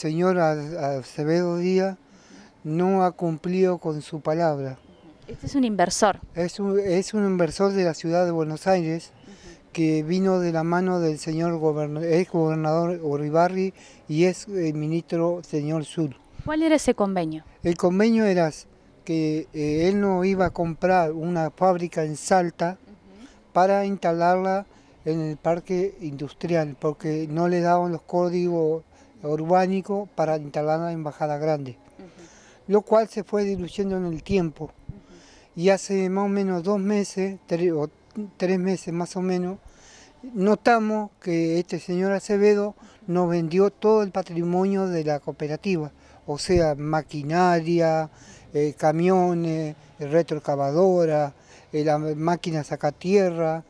señor Acevedo Díaz no ha cumplido con su palabra. Este es un inversor. Es un inversor de la ciudad de Buenos Aires que vino de la mano del señor ex gobernador Uribarri y ex ministro señor Sul. ¿Cuál era ese convenio? El convenio era que él no iba a comprar una fábrica en Salta para instalarla en el parque industrial, porque no le daban los códigos urbanísticos para instalarla en Bajada Grande, lo cual se fue diluyendo en el tiempo. Y hace más o menos 2 meses, 3 meses más o menos, notamos que este señor Acevedo nos vendió todo el patrimonio de la cooperativa, o sea, maquinaria, camiones, retroexcavadora, la máquina sacatierra,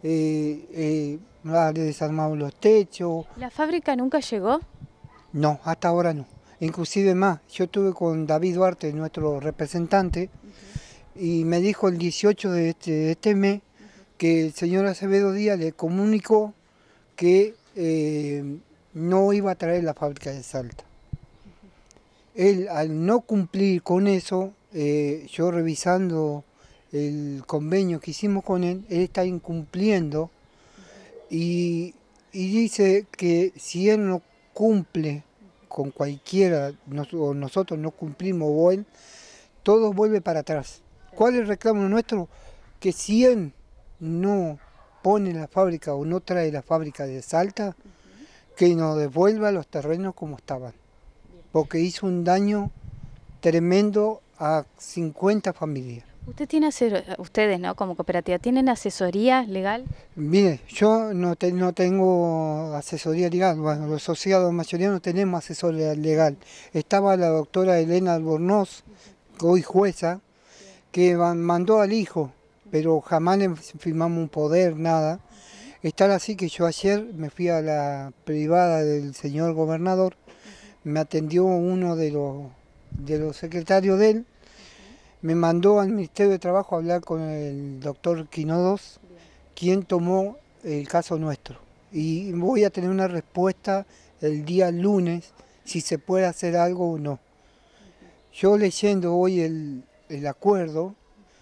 le desarmamos los techos. ¿La fábrica nunca llegó? No, hasta ahora no. Inclusive más, yo estuve con David Duarte, nuestro representante, y me dijo el 18 de este mes que el señor Acevedo Díaz le comunicó que no iba a traer la fábrica de Salta. Él, al no cumplir con eso, yo revisando el convenio que hicimos con él está incumpliendo y dice que si él no cumple con cualquiera, o nosotros no cumplimos o él, todo vuelve para atrás. ¿Cuál es el reclamo nuestro? Que si él no pone la fábrica o no trae la fábrica de Salta, que nos devuelva los terrenos como estaban, porque hizo un daño tremendo a 50 familias. Ustedes, ¿no? Como cooperativa, ¿tienen asesoría legal? Mire, yo no tengo asesoría legal, bueno, los asociados mayoría no tenemos asesoría legal. Estaba la doctora Elena Albornoz, hoy jueza, que mandó al hijo, pero jamás le firmamos un poder, nada. Está así que yo ayer me fui a la privada del señor gobernador, me atendió uno de los secretarios de él, me mandó al Ministerio de Trabajo a hablar con el doctor Quinodos, quien tomó el caso nuestro. Y voy a tener una respuesta el día lunes, si se puede hacer algo o no. Yo leyendo hoy el acuerdo,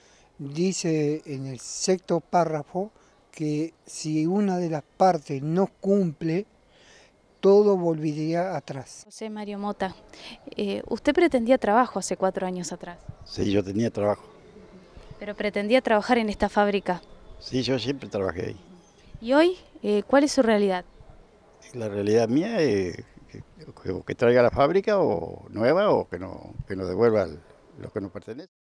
dice en el 6º párrafo que si una de las partes no cumple, todo volvería atrás. José Mario Mota, usted pretendía trabajo hace 4 años atrás. Sí, yo tenía trabajo. Pero pretendía trabajar en esta fábrica. Sí, yo siempre trabajé ahí. ¿Y hoy cuál es su realidad? La realidad mía es que traiga la fábrica o nueva o que nos devuelva lo que nos pertenece.